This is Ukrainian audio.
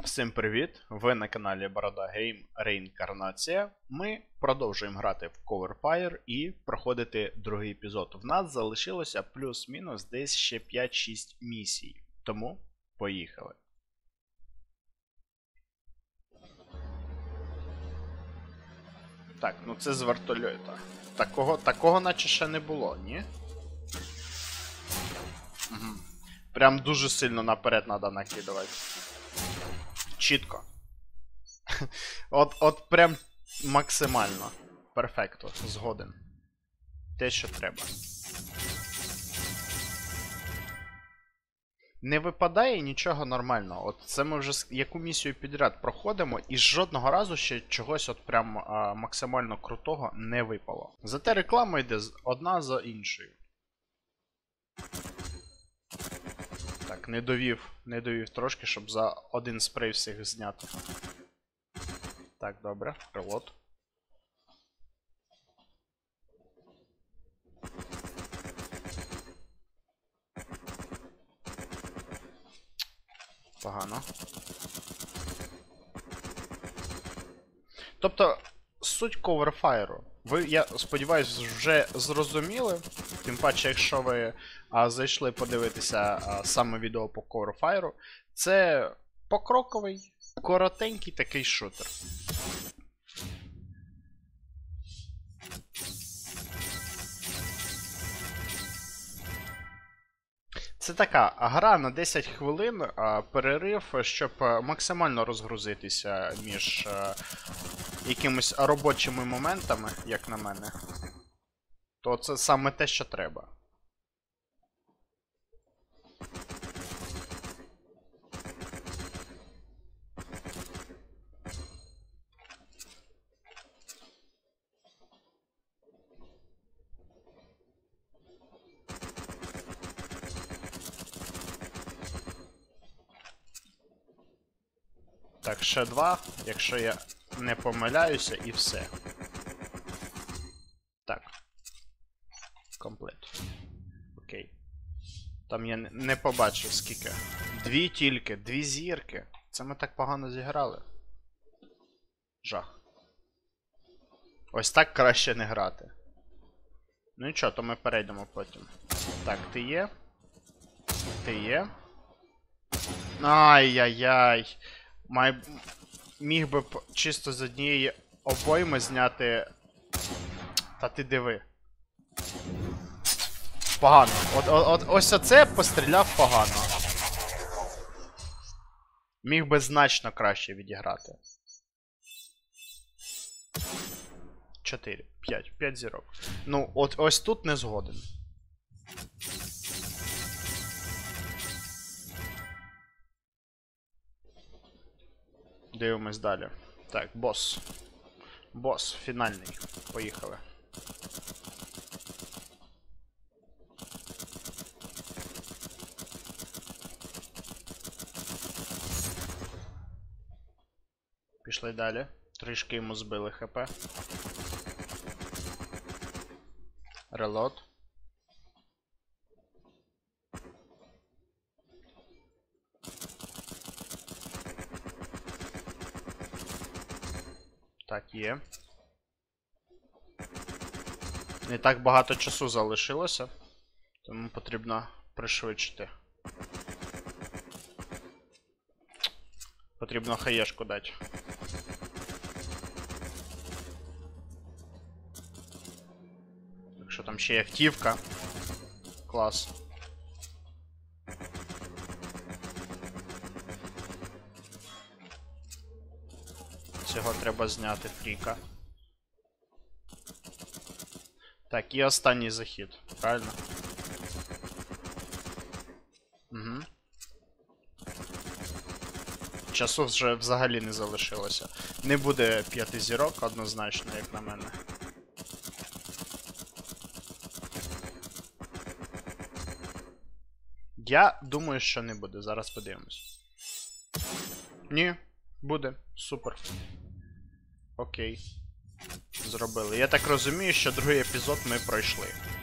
Всім привіт! Ви на каналі Борода Гейм Реінкарнація. Ми продовжуємо грати в Coverfire і проходити другий епізод. В нас залишилося плюс-мінус десь ще 5-6 місій. Тому поїхали. Так, ну це з вертольота. Такого наче ще не було, ні? Угу. Прям дуже сильно наперед треба накидувати. Чітко. От прям максимально. Перфекто. Згоден. Те, що треба. Не випадає нічого нормального. От це ми вже яку місію підряд проходимо, і жодного разу ще чогось от прям максимально крутого не випало. Зате реклама йде одна за іншою. Так, не довів трошки, щоб за один спрей всіх зняти. Так, добре, прилот. Погано. Тобто, суть Coverfire. Ви, я сподіваюся, вже зрозуміли. Тим паче, якщо ви зайшли подивитися саме відео по Coverfire, це покроковий, коротенький такий шутер. Це така гра на 10 хвилин, перерив, щоб максимально розгрузитися між якимись робочими моментами, як на мене. То це саме те, що треба. Так, ще два, якщо я не помиляюся, і все. Так. Комплект. Окей. Там я не побачив скільки. Дві тільки, дві зірки. Це ми так погано зіграли. Жах. Ось так краще не грати. Ну нічого, то ми перейдемо потім. Так, ти є. Ти є. Ай-яй-яй. Міг би чисто з однієї обойми зняти. Та ти диви. Погано. Ось оце постріляв погано. Міг би значно краще відіграти. 4, 5 зірок. Ну, ось тут не згоден. Дивимось далі. Так, бос. Бос, фінальний. Поїхали. Пішли далі. Трішки йому збили ХП. Релот. Так, є. Не так багато часу залишилося, тому потрібно пришвидшити. Потрібно хаєшку дати. Якщо там ще є активка. Клас. Цього треба зняти фріка. Так, і останній захід, правильно? Угу. Часу вже взагалі не залишилося. Не буде 5 зірок, однозначно, як на мене. Я думаю, що не буде. Зараз подивимось. Ні, буде. Супер. Окей. Зробили. Я так розумію, що другий епізод ми пройшли.